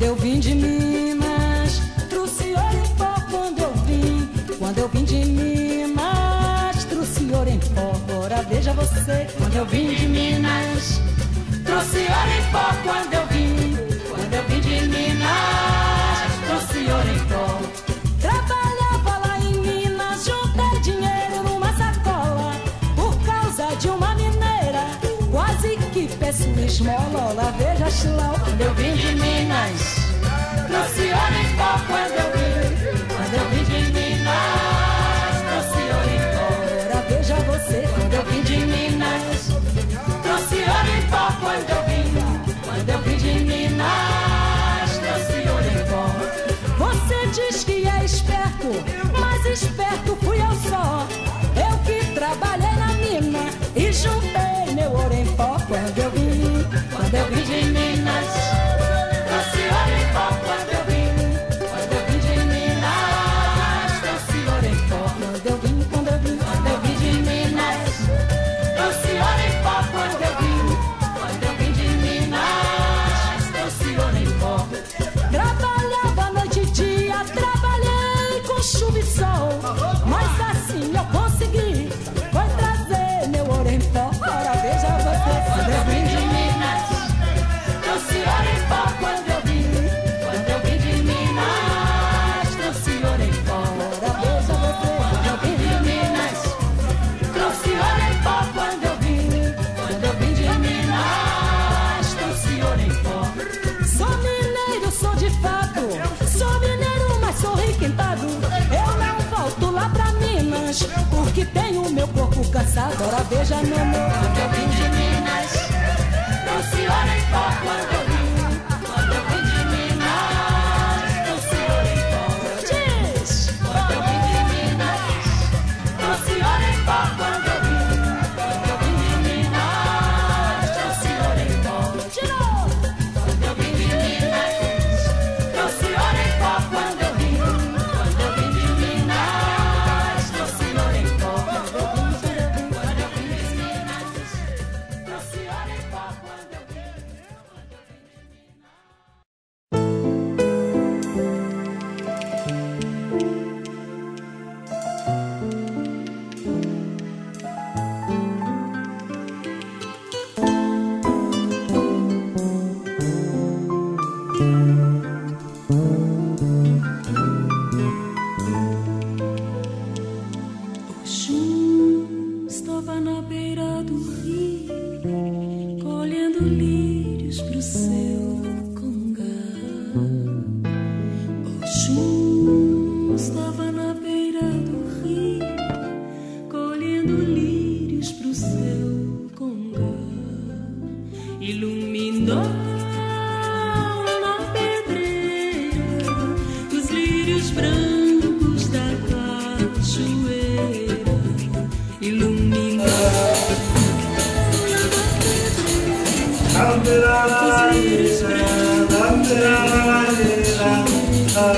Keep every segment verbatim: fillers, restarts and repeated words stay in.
eu vim de Minas, trouxe ouro em pó quando eu vim. Quando eu vim de Minas, trouxe ouro em pó. Ora veja você, quando eu vim de Minas, trouxe ouro em pó quando eu vim. Quando eu vim de Minas, trouxe ouro em pó. Trabalhava lá em Minas, juntei dinheiro numa sacola, por causa de uma mineira, quase que peço esmola. Olha, veja, Chilau, quando eu vim de Minas, trouxe ouro em pó quando eu vim. Quando eu vim de Minas, trouxe ouro em pó. Ora, veja você, quando eu vim de Minas, trouxe ouro em pó quando eu vim. Quando eu vim de Minas, trouxe ouro em pó. Você diz que é esperto, mas esperto fui eu só. Eu que trabalhei na mina e juntei meu ouro em pó. Quando eu vim, quando eu vim de Minas, trouxe ouro em pó. Quando eu vim, quando eu vim de Minas, trouxe ouro em pó. Quando eu vim, quando eu vim, quando eu vim de Minas, trouxe ouro em pó. Quando eu vim, quando eu vim de Minas, trouxe ouro em pó. Trabalhava noite e dia, trabalhei com chuva e sol, mas assim eu consegui, foi trazer meu ouro em pó. Ora veja você, quando eu vim de Minas, trouxe ouro em pó. Quando eu vim, quando eu vim de Minas, trouxe ouro em pó. Ora veja você, quando eu vim de Minas, trouxe ouro em pó. Quando eu vim, quando eu vim de Minas, trouxe ouro em pó. Sou mineiro, sou de fato, sou mineiro, mas sou requintado. Eu não volto lá pra Minas, porque tenho meu corpo cansado. Ora veja, meu amor, quando eu vim de Minas, trouxe ouro em pó. Quando eu vim, quando eu vim de Minas, trouxe ouro em pó. Diz! Quando eu vim de Minas, trouxe ouro em pó. Quando eu vim, quando eu vim de Minas, trouxe ouro em pó. De novo! Quando eu vim de Minas, trouxe ouro em pó. Quando eu vim, quando eu vim de Minas, trouxe ouro em pó. Quando eu vim, quando eu vim de Minas, trouxe ouro em pó. Quando eu vim, quando eu vim de Oxum estava na beira do rio, colhendo lírios pro seu congá. Oxum estava na beira do rio, colhendo lírios pro seu congá. Iluminou na pedreira os lírios brancos da cachoeira. Iluminou os lírios brancos da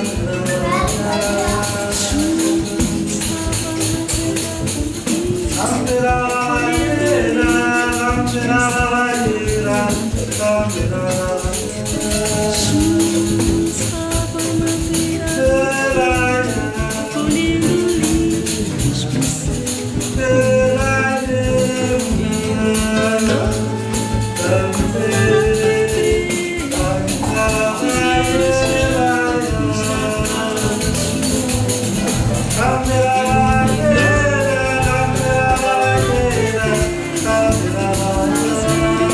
cachoeira.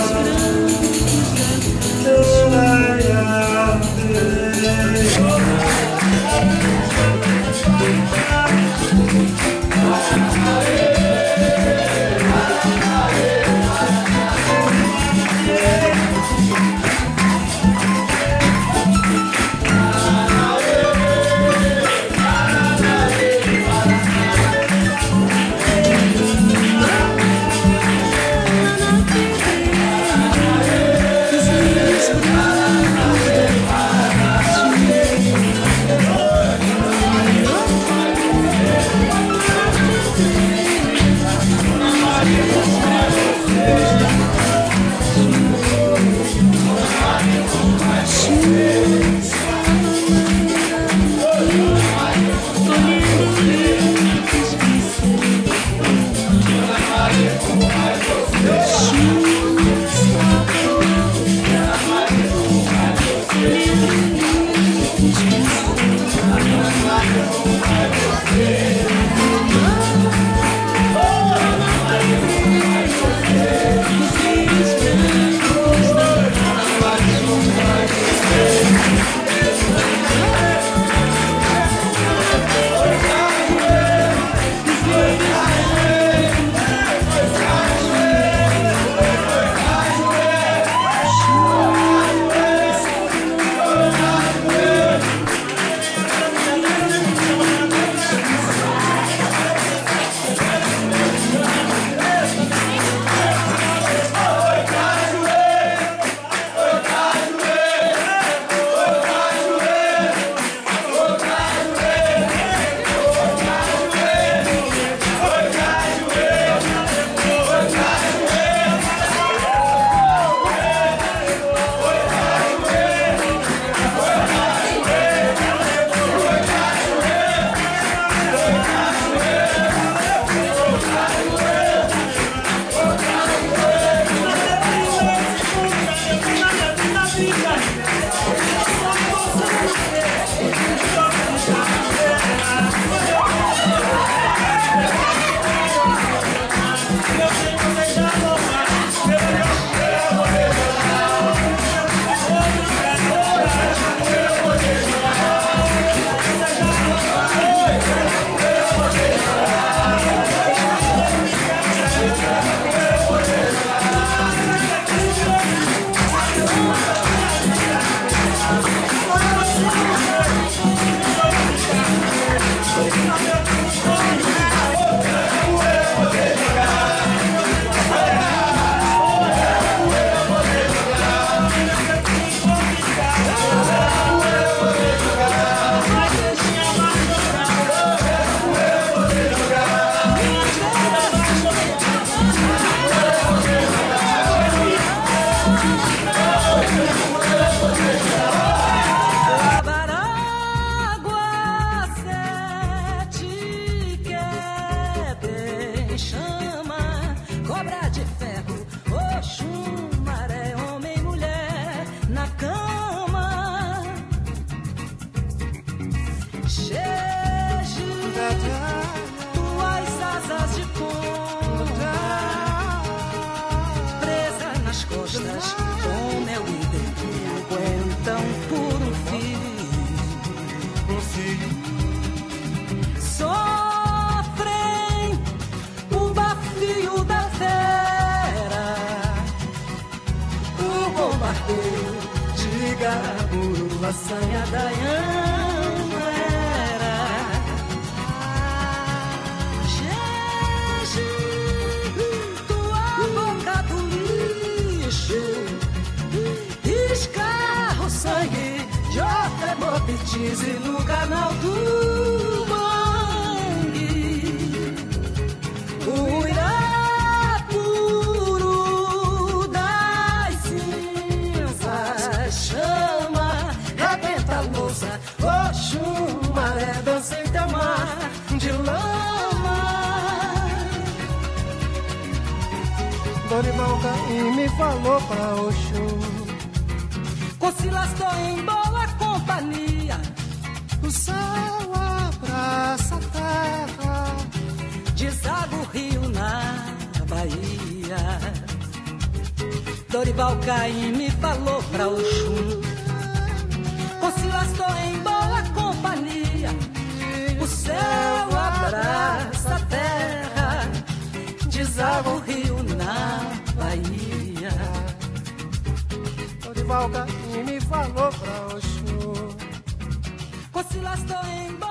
A sanha da Ana era Gege, tua boca do lixo escarra o sangue de outra hemoptise no canal do mangue. O Irapuru das cinzas chama a louça, Oxum, maré, dança em teu mar de lama. Dorival Caymmi me falou pra Oxum, Concilastou em boa companhia, o céu abraça a terra, deságua o rio na Bahia. Dorival Caymmi falou pra Oxum, Concilastou em boa companhia, o céu abraça a terra, deságua o rio na Bahia. Dorival Caymmi me falou pra Oxum, Concilastou em